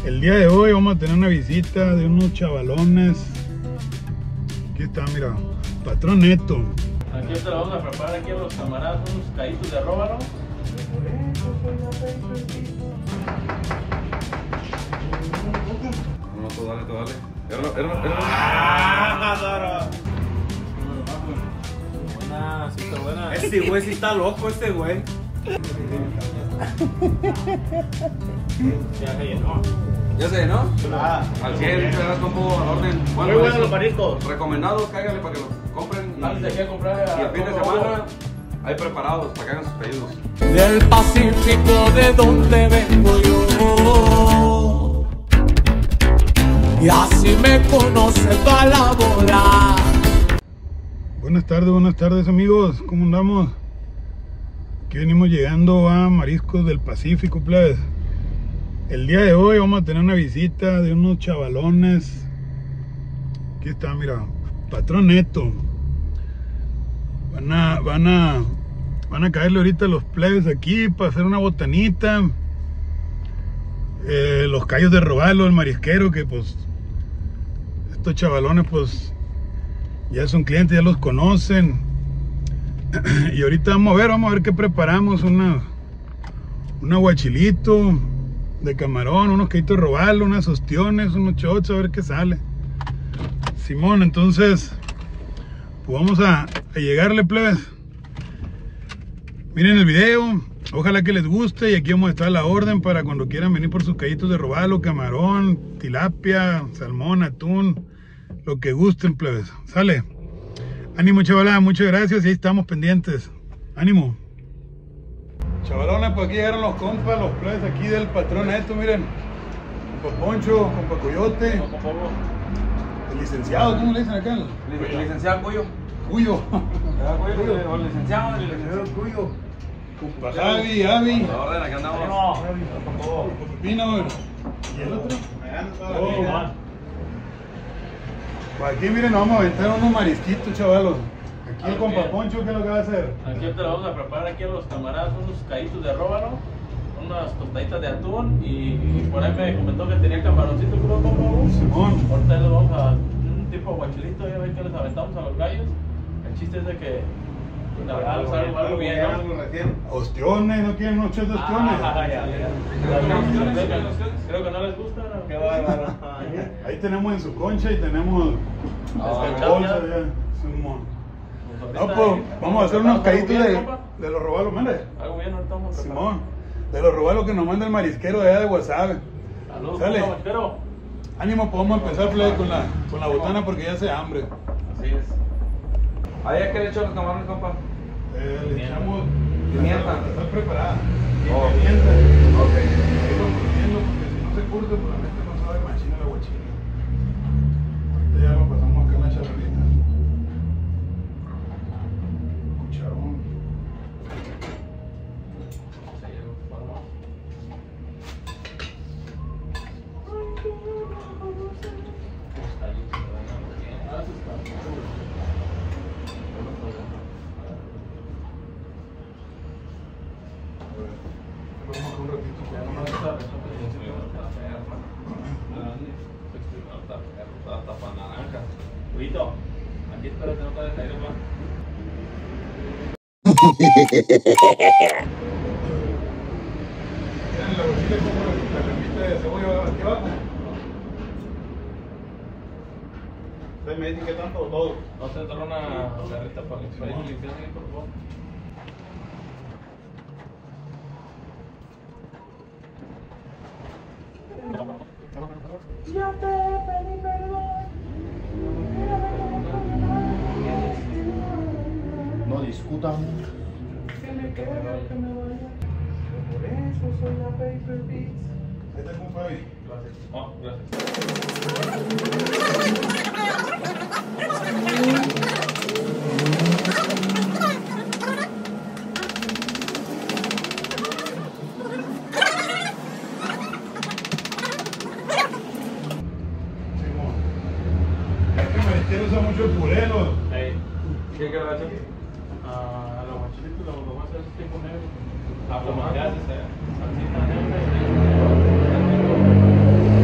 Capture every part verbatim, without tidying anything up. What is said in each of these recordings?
El día de hoy vamos a tener una visita de unos chavalones. Aquí está, mira, Patrón Neto. Aquí te lo vamos a preparar aquí a los camaradas, unos caídos de róbalo. No, tú dale, tú dale. Erno, Erno, Erno. ¡Ah, buena, sí está buena. Este güey sí está loco, este güey. Ya se llenó. Ya se llenó. Ah, Al cien, te das como orden. Muy buenos los mariscos. Recomendados, cáiganle para que los compren. Y, Antes de que comprar y el fin de semana hay preparados para que hagan sus pedidos. Del Pacífico de donde vengo yo, y así me conoce toda la bola. Buenas tardes, buenas tardes amigos, ¿cómo andamos? Aquí venimos llegando a Mariscos del Pacífico, plebes. El día de hoy vamos a tener una visita de unos chavalones. Aquí está, mira, Patrón Neto. Van a, van a, van a caerle ahorita los plebes aquí para hacer una botanita. Eh, los callos de robalo, el marisquero, que pues estos chavalones pues ya son clientes, ya los conocen. Y ahorita vamos a ver, vamos a ver qué preparamos. Una, un aguachilito de camarón, unos caídos de robalo, unas ostiones, unos chochos, a ver qué sale. Simón, entonces pues vamos a, a llegarle, plebes. Miren el video, ojalá que les guste. Y aquí vamos a estar a la orden para cuando quieran venir por sus caídos de robalo, camarón, tilapia, salmón, atún, lo que gusten, plebes. Sale. Ánimo, chavalada, muchas gracias y ahí estamos pendientes. Ánimo. Chavalones, pues aquí llegaron los compas, los plebes aquí del Patrón Neto, miren. Compa Poncho, compa Coyote. El licenciado, ¿cómo le dicen acá? Licenciado Cuyo. Cuyo. O licenciado, licenciado Cuyo. Compa Javi, Javi. La orden, aquí andamos. Compa Pepino. ¿Y el otro? Oh. Pues aquí miren, nos vamos a aventar unos marisquitos, chavalos. Aquí el compa Poncho, ¿qué es lo que va a hacer? Aquí te lo vamos a preparar aquí a los camaradas, unos caídos de róbalo, unas tostaditas de atún y, y por ahí me comentó que tenía camaroncito crudo como Simón. ahorita les vamos a un tipo aguachilito, ya ven que les aventamos a los gallos. El chiste es de que la verdad algo, algo, algo bien, ¿no? Ostiones, ¿no quieren unos chos de ostiones? Ah, ya, ya. Creo que, creo que no les gusta, ¿no? qué bárbaro. Ahí tenemos en su concha y tenemos Ah, este, ya, bolsa ya. ya. Simón. Pues No, ahorita, pues eh, vamos a hacer unos caídos bien, de, compa. de los robalos, mande. Algo bien, ahorita vamos a preparar. Simón. De los robalos que nos manda el marisquero de allá de Guasave. Saludos, Sale. compa, marisquero. Ánimo, podemos empezar, plebe, con la, con la botana porque ya hace hambre. Así es. ¿Ahí a qué le echó los camarones, compa? Eh, le echamos Pimienta. Está preparada. Oh. Pimienta. Ok. Irlo curtiendo porque si no se curte, pues la mente no sabe machina la guachina. Ahorita ya lo pasamos acá en la charolita. Cucharón. Vamos un ratito. Ya no me gusta. Cuidito, aquí espero que no te dejes caer más. Miren la guachila como la cremita de cebolla aquí abajo. Ustedes me dicen que tanto o todo. Vamos a entrar una garrita para que se limpiar, por favor. Ya te pedí perdón. No discutan. Que me quede, que me vaya. Por eso soy la Paper Beats. Ahí está con Fabi. Gracias. Oh, gracias. Simón. Este marisquero usa mucho el puré, ¿no? Hey. ¿Qué quiero hacer? Ah, los guachilitos los vamos a hacer tipo negro. Ah, como ya se salsita negra.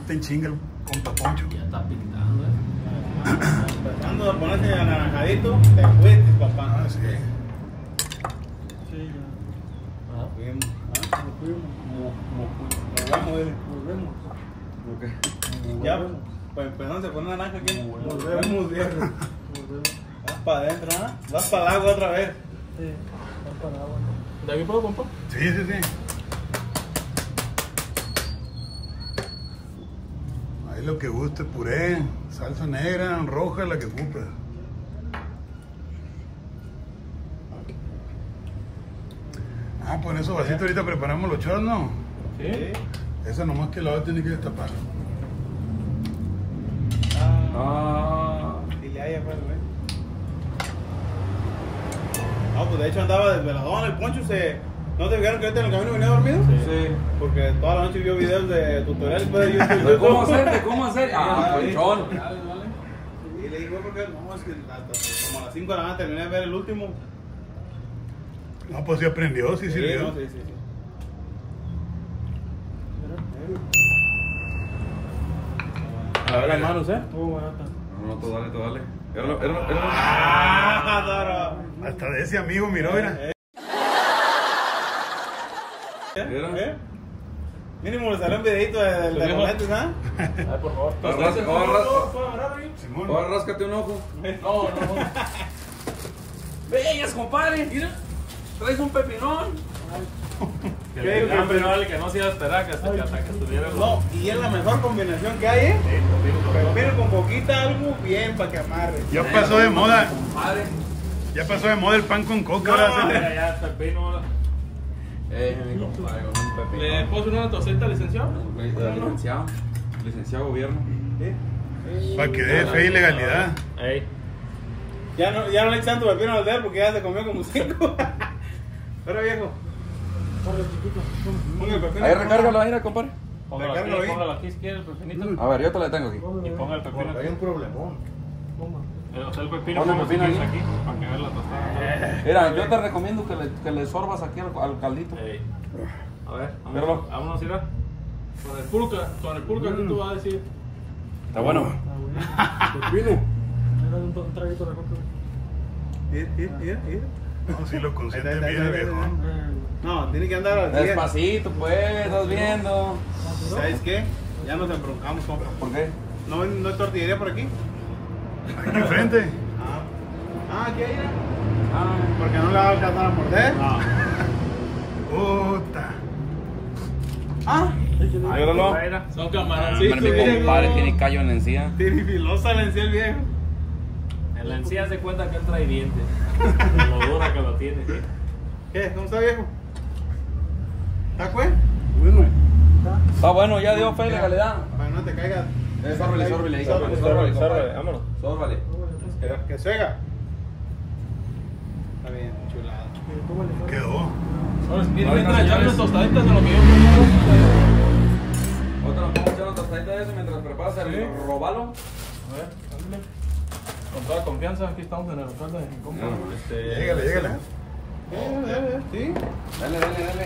está en chinga el compa Poncho. Ya está pintando, eh. Empezando a ponerse anaranjadito, te fuiste, papá. Ah, sí. Sí, ya. Ah. Fuimos. Ah, nos fuimos. Nos vamos, dile. Nos vemos. Ok. Ya, pues empezamos a poner naranja aquí. Volvemos, viejo. Vas para adentro, ¿ah? Vas para el agua otra vez. Sí, vas para el agua. ¿De aquí puedo, compa? Sí, sí, sí. Ahí lo que guste, puré, salsa negra, roja, la que ocupes. Ah, pues en esos vasitos ahorita preparamos los shots, ¿no? Sí. Esa nomás que la va a tener que destapar. Ah, Ah. dile ahí, pues, güey. No, pues de hecho andaba desveladón. El Poncho se. ¿No te fijaron que ahorita en el camino venía dormido? Sí. Porque toda la noche vio videos de tutoriales pues, de YouTube. ¿De cómo hacer? ¿De cómo hacer? Ah, Sí. colchón. Y le digo, ¿por qué? No, es que hasta como a las cinco de la mañana terminé de ver el último. No, pues sí aprendió, sí Sí, sirvió. no, sí, sí, sí. A ver las manos, eh. Muy barata. No, no, tú dale, tú dale. Era lo- era lo- era lo- ¡Ah, Doro! Hasta de ese amigo, miró, mira. ¿Eh? Mira. ¿Eh? Mínimo le salió un videito de, de, de los lentes, ¿ah? Ay, por favor. Ahora ras- ahora ras- Simón. ahora ráscate un ojo. No, no, no. Bellas, compadre. Mira. Traes un pepinón. Que ¿Qué? el hambre no, el que no se iba a esperar que hasta que, hasta que estuviera. No, y es la mejor combinación que hay, ¿eh? Pero mira, con poquita algo bien para que amarre. Ya pasó de moda, Compadre. ya pasó de moda el pan con coca, No, ahora se- Ya, ya, pepino. Eh, mi compadre, con un ¿Le pepinón. puedo hacer una tostadita, licenciado? Licenciado. Licenciado gobierno. ¿Sí? para que dé fe y legalidad. Ey. Ya no, ya no le eches tanto pepino al de él porque ya se comió como cinco. Pero viejo, Corre, chiquito. ponga el pepino. Ahí recárgalo, ahí, compadre. Póngalo Recárgalo aquí, ahí. póngalo aquí si quiere el pepinito. A ver, yo te la tengo aquí. Y ponga el pepino aquí. un problemón. Toma. Eh, O sea, el pepino Ponle como si pepino quieres ahí. aquí, para que vea la tostada. Mira, yo te recomiendo que le, que le sorbas aquí al, al caldito. Ey. A ver, Míralo. vámonos, vámonos, mira. Con el pulca, con el pulca, ¿qué tú vas a decir? Está bueno. Ah, bueno. Pepino. Me das un, un traguito de coca. Ir, ir, ir, ir. No, si lo consiente Ahí está, ahí bien, está, ahí está, viejo. ahí No, tiene que andar al día. Despacito, pues, estás viendo. ¿Sabes qué? Ya nos embroncamos, compa. ¿Por qué? ¿No, no hay tortillería por aquí? Aquí enfrente. Ah, ah aquí hay una. Ah, Porque no le va a alcanzar a morder. Puta. Ah, ayúdalo. Son Hombre, camaroncitos. mi compadre tiene callo en la encía. tiene filosa la encía el viejo. En la encía se cuenta que él trae dientes. Lo dura que lo tiene. ¿Sí? ¿Qué? ¿Cómo está, viejo? ¿Está cue? Está bueno, ya dio fe y legalidad. Para que no te caigas. Eh, sórbele, sórbele ahí, Sórbele, sórbele, sórbele, compadre. vámonos. Sórbale. Que- Que suega. Está bien, chulada. Quedó. Ahora, No, mientras no, echando señores. tostaditas de lo que yo preparo. Otra nos vamos a echar una tostadita de eso mientras preparas el Sí. robalo. A ver, ándale. Con toda confianza, aquí estamos en el hotel de Compa. No. Este, Llégale, llégale. Eh, eh, ¿Sí? Dale, dale, dale.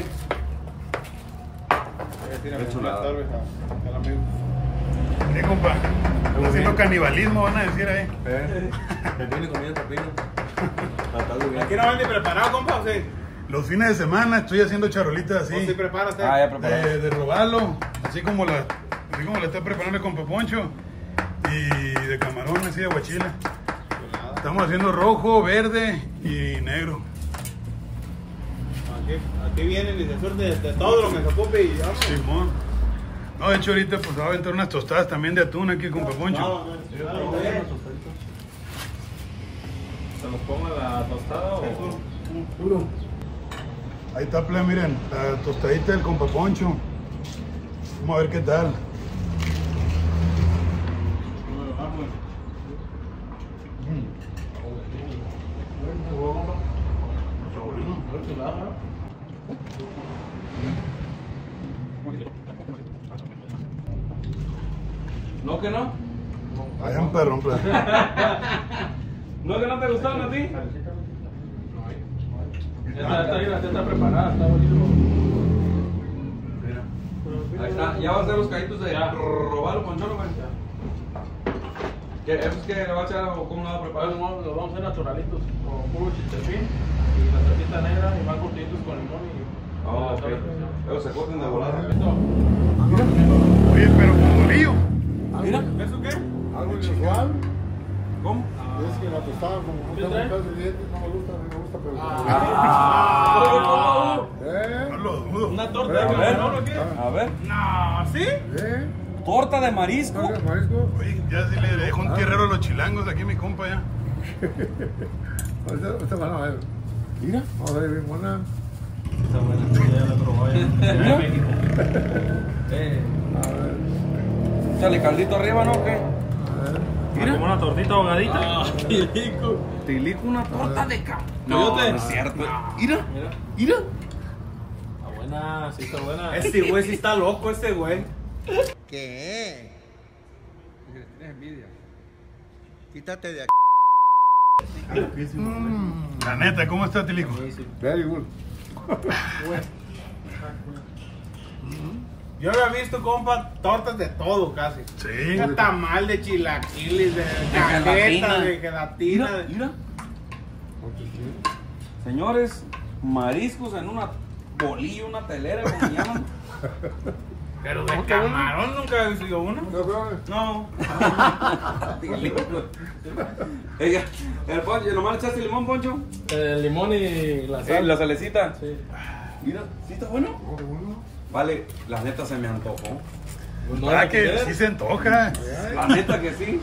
Tírame Qué chulada. una cerveza al amigo. ¿Qué, compa? Están haciendo canibalismo, van a decir ahí. Pepino y comida pepino. ¿Aquí no vende preparado, compa, o sí? Los fines de semana estoy haciendo charolitas ¿O así. sí prepara usted? Ah, ya preparé. De, de robalo, así como la, así como la está preparando con Poncho. Y de camarón, así de aguachile. Chulada. Estamos haciendo rojo, verde y negro. Aquí, aquí vienen y se surte de, de todo lo que se ocupe y vamos. Simón. No, de hecho ahorita pues va a aventar unas tostadas también de atún aquí con Poncho. Vamos, Sí, vamos, vamos, vamos. unos tostaditos. ¿Se nos ponga la tostada o...? Puro. Ahí está, plebe, miren, la tostadita del compa Poncho. Vamos a ver qué tal. ¿No que no? Vayan perrón, plebe. ¿No que no te gustaron a ti? Ya está, está, bien, ya está preparada, está bonito. Ahí está, ya va a hacer los caídos de Ya. robalo con cholo, güey. ¿Qué, ¿Eso es que le va a echar o cómo lo va a preparar? Los vamos los vamos a hacer naturalitos, con puro chiltepín y la salsita negra y van cortitos con limón y... Ah, ok. Ellos se corten de volada. Oye, pero con bolillo. Mira. ¿Eso qué? Algo inusual. ¿Cómo? Es que la tostada, como no tengo trae? casi dientes, no me gusta, no me gusta, pero. Ah. ¿Eh? No lo dudo. ¿Una torta de A ver. camarón o qué? A ver. No, ¿sí? ¿Eh? Torta de marisco. ¿Carga de marisco? Oye, ya sí le dejo un tierrero a los chilangos aquí, mi compa, ya. Ahorita ahorita van a ver. Mira. Vamos a ver, bien buena. Está buena, ya la probó ya. Mira. A ver, Échale caldito arriba, ¿no? ¿Qué? a ver. Mira. Como una tortita ahogadita. Ah, rico. Tilico, una torta de ca... No, No, no es cierto. Mira. Mira. Mira. Está buena, sí está buena. Este güey sí está loco, este güey. ¿Qué? Tienes envidia. Quítate de aquí. La neta, ¿cómo está, Tilico? Very good. Yo había visto, compa, tortas de todo casi. Sí. Un tamal de chilaquiles, de gelatina. galleta, de gelatina. Mira, de- mira. Señores, mariscos en una bolilla, una telera, como se llaman. Pero de camarón nunca he sido uno. ¿No, pero? No. Ella, el poncho, ¿nomás le echaste limón, Poncho? El limón y la Eh, sal. la salecita. Sí. Mira, ¿sí está bueno? No, qué bueno. Vale, la neta se me antojó. No, Ah, la que quieres. sí se antoja. La neta que sí.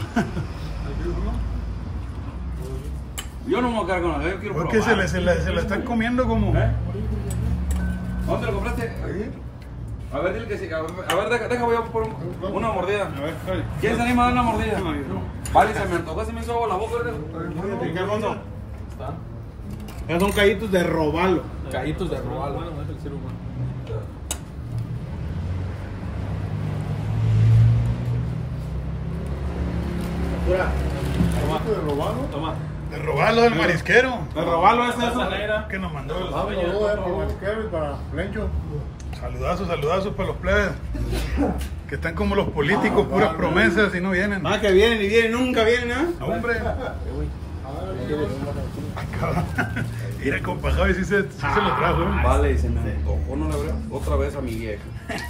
Yo no me voy a quedar con la yo quiero Porque se, probar. le, se, la, se la están comiendo como. ¿Eh? ¿Dónde lo compraste? Ahí. A ver, dile que sí. A ver, a ver deja, deja, voy a por un- una mordida. A ver, Javi. ¿Quién se anima a dar una mordida? No, yo no. Vale, se me antojó, se me hizo agua la boca. ¿verdad? ¿Y qué, Alfonso? Está. Esos son callitos de robalo. Callitos de robalo. Bueno, es el ser humano. Pura. ¿Esto de robado? Toma. De robarlo del marisquero. De robalo es Salsa eso. negra. Que nos mandó el. Vamos, luego de para Marisquero y para Lencho. Saludazos, saludazos para los plebes. Que están como los políticos, puras promesas y no vienen. Más que vienen y vienen, nunca vienen, ¿ah? No, hombre. A ver, Mira, compa Javi, sí se, sí se lo trajo. ¿eh? Vale, se me antojó, no la verdad. Otra vez a mi vieja.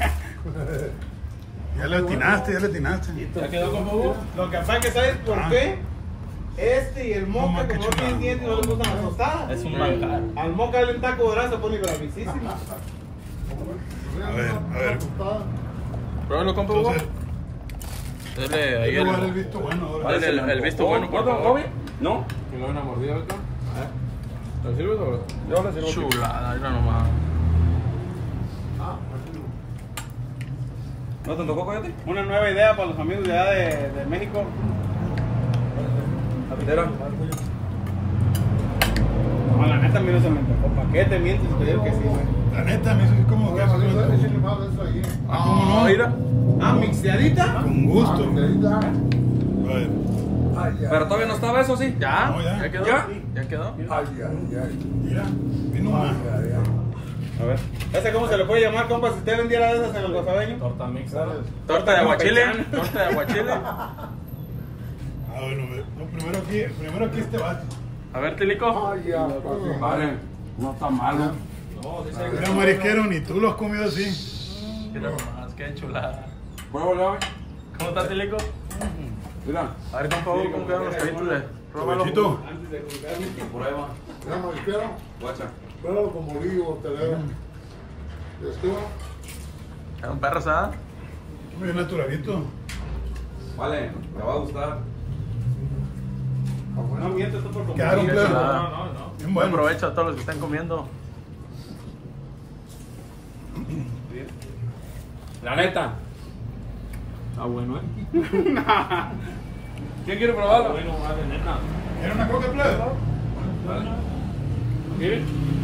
Ya le atinaste, ya le atinaste. ¿Ya quedó con Hugo? Lo que pasa es que, ¿sabes por Ah. qué? Este y el No, moca, ma, qué como no chulada. tienen dientes, no le gustan las tostadas. Es un manjar. Al moca dale un taco dorado se pone bravísimo. A ver, a ver. Pruébalo, compa Hugo. Entonces, Dale ahí yo voy a dar el el, visto bueno ahora. dale el, el visto bueno, por ¿Otro, favor. Bobby? ¿No? ¿Y luego una mordida ahorita? ¿Te sirves o? Yo le sirvo. Chulada, mira nomás. ¿No te antojó, coyote? Una nueva idea para los amigos de allá de, de México. La pitera. No, la neta a mí no se me antojó. ¿Para qué te mientes? Te digo que sí, güey. La neta, me hizo como que Vamos a se ver, me échale más de eso ahí. Ah, ¿cómo no? Mira. Ah, mixeadita. Con gusto. Ah, ahí está. A ver. Pero todavía no estaba eso, ¿sí? ¿Ya? No, ya. ¿Ya quedó? ¿Ya? ¿Ya quedó? Ay, ay, ay. Mira, vino más. Ay, ay. A ver. ¿Ese cómo se le puede llamar, compa, si usted vendiera de esas en el gozabeño? Torta mixta. ¿Cuál es? Torta de aguachile. Torta de aguachile. Ah, bueno, ve- no, primero aquí, primero aquí este vato. A ver, Tilico. Ay, ya, papi. Vale, no está malo. No, dice Mira, marisquero, ni tú lo has comido así. Mira nomás, qué chulada. Pruébalo, a ver. ¿Cómo está, Tilico? Mira. A ver, compa Hugo, ¿cómo quedan los callitos de róbalo? Provechito. Prueba. Mira, marisquero, Guacha. pruébalo con bolillo, telero. ¿Y estuvo? ¿Es un perro, ¿sabes? Muy naturalito. Vale, te va a gustar. No miento, esto por Quedaron comer. plebes. No, no, no. Bien Buen bueno. provecho a todos los que están comiendo. La neta. Está bueno, ¿eh? ¿Quién quiere probarlo? Bueno, más de neta. ¿Era una coca plebe? ¿Sí?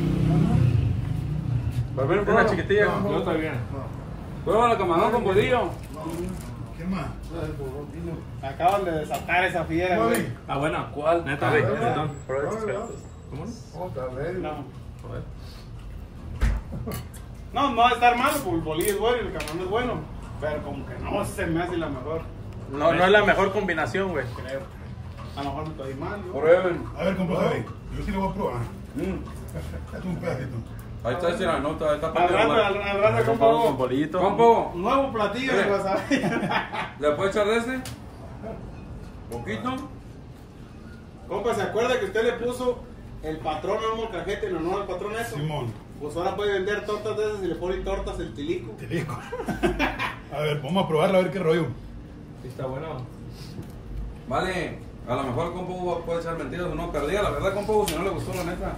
Primero Una pruébalo. chiquitilla. No, Yo está bien. Pruébalo, camarón con bolillo. ¿Quién más? Acaban de desatar esa fiera, güey. Bobby. Ah, buena. ¿Cuál? Neta, Ah, güey. ¿verdad? Perdón. Por ¿Verdad? estos gatos. ¿Cómo no? Oh, está ready. No. Joder. No, no va a estar malo, porque el bolillo es bueno y el camarón es bueno. Pero como que no se me hace la mejor. No, no es la mejor combinación, güey. Creo. A lo mejor me estoy mal, ¿no? Prueben. A ver, compa Javi, yo sí lo voy a probar. Mm. Date un pedacito. Ahí está esa la nota, está Al rato, al, al rato, Con compa. bolillito. Compo, Nuevo platillo Eh. de wasabi. ¿le puedo echar de este? ¿Poquito? Compa, ¿se acuerda que usted le puso el patrón al molcajete en honor al patrón eso? Simón, Pues ahora puede vender tortas de esas y le pone tortas el tilico. te digo. A ver, vamos a probarla a ver qué rollo. Sí, está bueno. Vale, a lo mejor compo puede echar mentiras o no, pero diga la verdad, compo, si no le gustó la neta.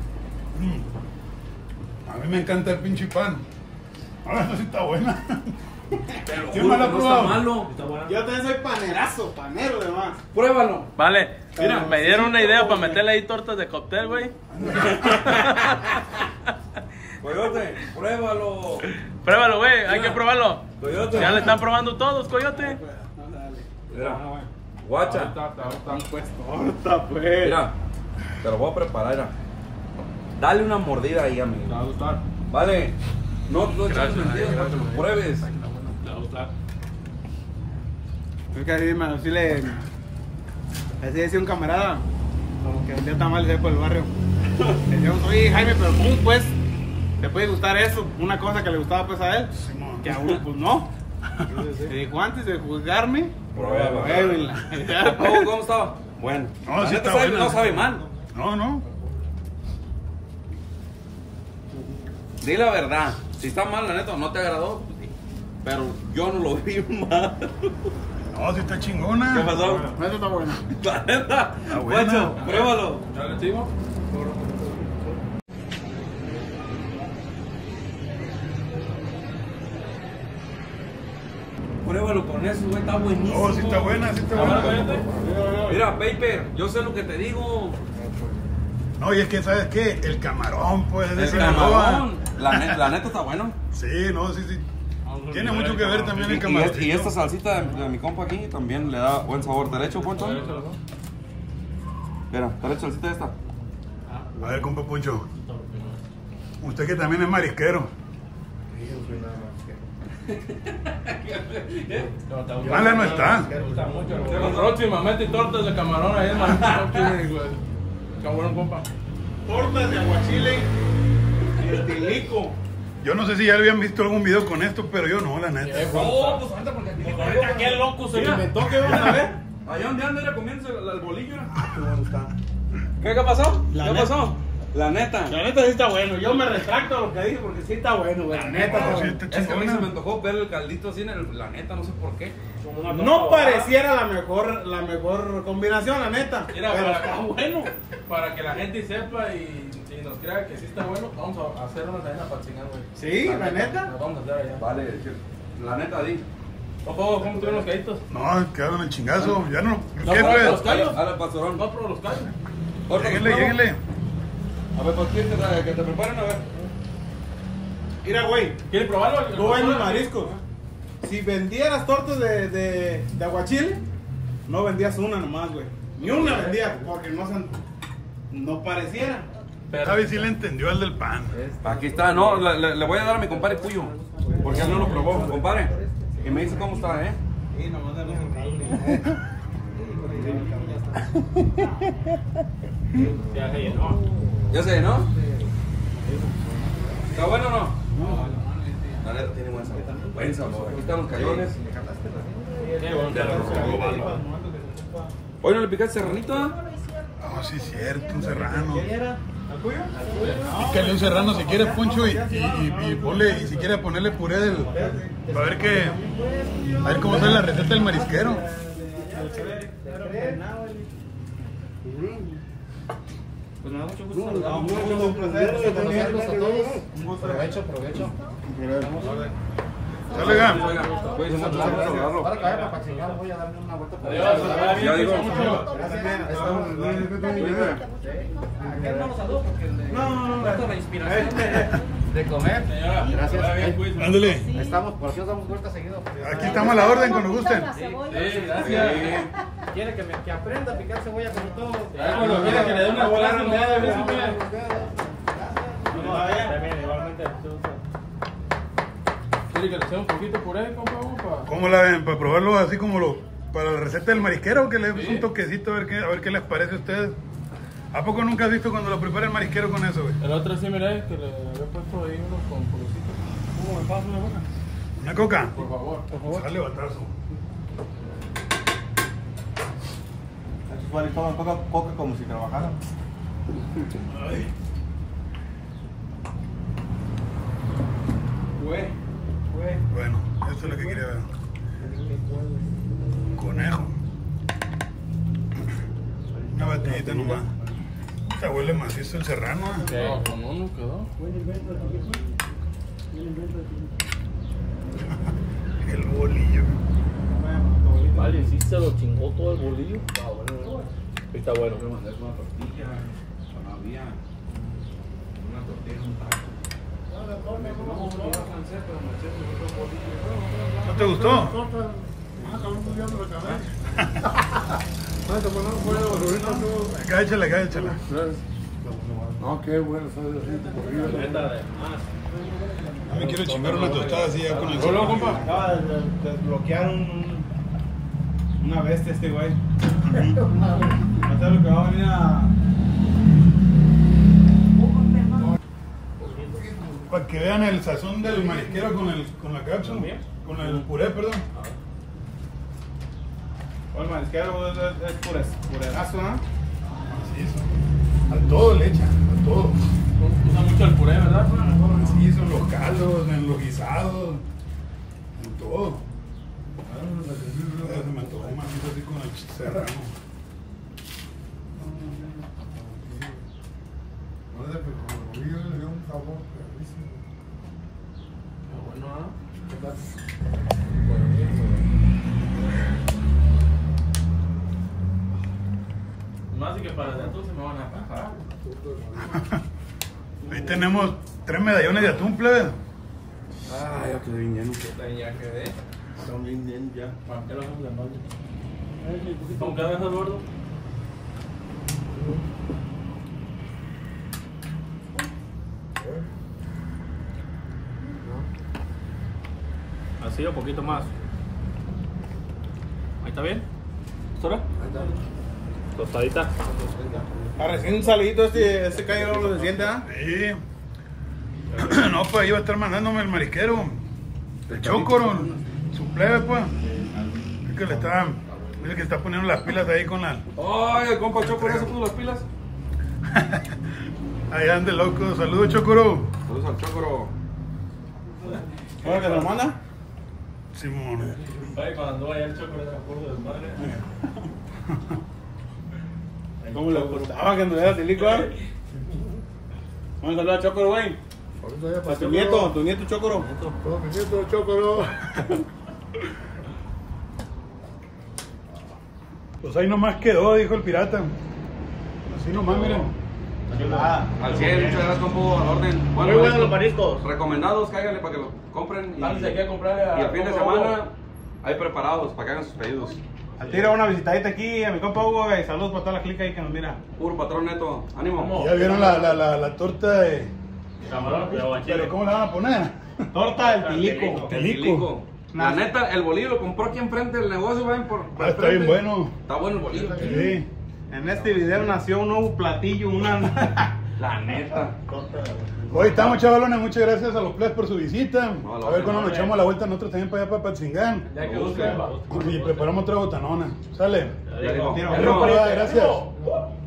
Mm. A mí me encanta el pinche pan. Ahora esta sí está buena. Te lo ¿Quién juro me la que ha no probado? está malo. Está bueno. Yo también soy panerazo, panero además. Pruébalo. Vale, Mira, me dieron sí, una idea no, para güey. meterle ahí tortas de cóctel, güey. Coyote, pruébalo. Pruébalo, güey, hay Mira. que probarlo. Coyote. Ya le están probando todos, coyote. Dale. Mira, guacha. Pues torta, pues. Mira, te lo voy a preparar. Mira. Dale una mordida ahí, amigo. va a gustar. Vale, no no eches Gracias, mentiras para que lo gracias. pruebes. Le va a gustar. Es que así, mano, así le. Así decía un camarada, como que vendía tamales ahí por el barrio. Le decíamos, oye Jaime, pero ¿cómo pues le puede gustar eso? Una cosa que le gustaba pues a él, Simón. que a uno pues no. Le dijo, antes de juzgarme, Prueba. pruébenla. ¿Cómo, cómo estaba? Bueno, No, la sí neta está sabe- buena. no sabe mal. No, no. Di la verdad. Si está mal, la neta, no te agradó. pues, sí. Pero yo no lo vi mal. No, sí está chingona. ¿Qué pasó? No, eso está bueno. La neta. Está buena. Guacho, pruébalo. ¿Ya le sigo? Pruébalo con eso, güey, está buenísimo. No, sí está buena, sí está ¿Está bueno, buena. coyote? Mira, Paper, yo sé lo que te digo. No, y es que, ¿sabes qué? El camarón, pues, de El Sinaloa. camarón. La, ne- la neta está bueno. Sí, no, sí, sí. Vamos a Tiene olvidar mucho el que ver camarón. también Y, el y camarón. es- y esta salsita de, de mi compa aquí también le da buen sabor. ¿Derecho, Poncho? Déchalo, ¿no? Mira, ¿derecho salsita esta? A ver, compa Poncho. Usted que también es marisquero. Mala no está. Me gusta mucho. Próximamente tortas de camarón ahí en Marisco. Camarón, compa. Tortas de aguachile y el tilico. Yo no sé si ya habían visto algún video con esto, pero yo no, la neta. Oh, pues ahorita porque aquí Ahorita qué loco se Mira, ve. inventó que vamos a ver. allá donde anda era comiéndose el, el bolillo. era. Qué bueno está. ¿Qué, qué pasó? La ¿Qué neta. pasó? La neta. La neta sí está bueno. Yo me retracto a lo que dije porque sí está bueno, güey. La neta No, está sí bueno. está Es que a mí se me chingona. antojó ver el caldito así en el, la neta, no sé por qué. No pareciera la mejor, la mejor combinación, la neta. Mira, pero para- está bueno. Para que la gente sepa y, y nos crea que sí está bueno, vamos a hacer una cadena para chingar, güey. Sí, la neta. Nos vamos a hacer allá. Vale, que- la neta, di. Ojo, ¿cómo estuvieron los caídos? No, quedaron el chingazo. Ya no. No, ¿Qué, no, pues? los callos. Dale, pastorón. No, pero los callos. Ahorita Lléguenle, los pruebo. lléguenle. A ver, ¿por qué que te, que te preparen? A ver. Mira, güey. ¿Quieres probarlo? Tú vendes mariscos. Si vendieras tortas de, de, de aguachile, no vendías una nomás, güey. Ni una vendías, porque no, se- no pareciera. Javi sí le entendió al del pan. Aquí está, no, le, le- le voy a dar a mi compadre Puyo. Porque él no lo probó, compadre. Y me dice cómo está, ¿eh? Sí, nomás de los Ya se llenó. ¿Ya se llenó? ¿Está bueno o no? La neta tiene buen sabor. Buen sabor. Aquí están los cayones. Qué bueno. Hoy no le picaste serranito, ¿ah? No, sí, es cierto, un serrano. Pícale un serrano si quieres, Poncho, y, y, y, y ponle, y si quieres ponerle puré del. Para ver qué. A ver cómo sale la receta del marisquero. Pues me da mucho gusto saludarlos. Un placer conocerlos a todos. Un gusto. Provecho, provecho. Sale, Ga. Oiga, cuídense mucho, vamos a saludarlo. Para caer, para chingar, voy a darme una vuelta por Adiós, ahí. Ya digo. Gracias, bien. Estamos No, no, no, la inspiración de comer. Señora, Gracias. ahora bien, cuídense. Ándale. Estamos, por si nos damos vuelta seguido. Aquí estamos a la orden cuando gusten. Sí, gracias. Quiere que, me, que aprenda a picar cebolla como todos. Ya cuando quiera que le dé una clase, me da de beso, mira. Igualmente. ¿Quiere que le sea un poquito de puré, compa? compa? ¿Cómo la ven? ¿Para probarlo así como lo... para la receta del marisquero? Que le demos Sí. un toquecito a ver, qué, a ver qué les parece a ustedes. ¿A poco nunca has visto cuando lo prepara el marisquero con eso, güey? El otro sí, miré, que le había puesto ahí unos con purecito. ¿Cómo me pasa una boca? ¿Una coca? Por favor, por favor. Sale batazo. Esos vale toman coca, coca como si trabajaran. Ay. Güey, güey. Bueno, esto es lo que quería ver. Conejo. Una batidita nomás. Esta huele macizo el serrano, ¿eh? No, con uno quedó. El bolillo. Vale, sí se lo chingó todo el bolillo. Ah, bueno, está bueno. Quiero mandar una tortilla. Todavía. Una tortilla, un taco. ¿No te gustó? Acá échala, acá échala. No, qué bueno, ¿sabes? Neta de más. No me quiero chingar una tostada así ya con el Hola, compa. Acaba de de- desbloquear un, una bestia este güey. No sé lo que va a venir a... Para que vean el sazón del marisquero con, el, con la cápsula. Con el puré, perdón. O el marisquero es, es, es pure, purerazo, ¿no? Macizo. A todo le echan, a todo. Usa mucho el puré, ¿verdad? Macizo en los caldos, en los guisados, en todo. Se me antojó macizo así con el serrano. No sé, pero como el bolillo le dio un sabor perrísimo. Bueno, ¿ah? Más de que para adentro se me van a pasar. Ahí tenemos tres medallones de atún, plebe. Ah, ya quedé bien lleno. Ya quedé. Están bien llenos ya. ¿Para qué lo hacemos de mal? ¿Con qué dejas gordo? Así o poquito más. Ahí está bien. ¿Sora? Tostadita. A recién salidito este, este caño no se siente, ¿ah? Sí. No, pues iba a estar mandándome el marisquero. El chocoro, su plebe, pues. Es que le está, es el que está poniendo las pilas ahí con la. Ay, el compa Chocoro se puso las pilas. Ahí ande loco. Saludos, Chocoro. Saludos al Chocoro. ¿Cómo que te lo manda? Simón. Ay, cuando vaya el chocolate era puro desmadre. ¿Cómo le gustaba que anduviera tilico, ah? Vamos a saludar a Chocoro, güey. Ahorita ya A pasó. tu nieto, tu nieto Chocoro. Todo mi nieto Chocoro. Pues ahí nomás quedó, dijo el pirata. Así nomás, miren. Ah, Al cien, muchas gracias, compo, al orden. Muy buenos esto, los mariscos. recomendados, cáiganle para que lo compren. Y, Vamos aquí a comprarle a. y el fin de semana hay preparados para que hagan sus pedidos. al tiro una visitadita aquí a mi compa Hugo, güey. Saludos para toda la clica ahí que nos mira. Puro patrón neto. Ánimo. Ya vieron la, la, la, la torta de. Camarón, pero Pero guachile. ¿cómo la van a poner? Torta del tilico. Tilico. Tilico. La neta, el bolillo lo compró aquí enfrente del negocio, ven por. por Ah, está bien enfrente. bueno. Está bueno el bolillo. Sí. En este video nació un nuevo platillo, una... La neta. Hoy estamos, chavalones. Muchas gracias a los plebes por su visita. No, la A ver otra cuando no, nos echamos la vuelta nosotros también para allá, para Patzingán. Ya que busquen. Y preparamos otra botanona. Sale. Ya digo. Tiro. Gracias.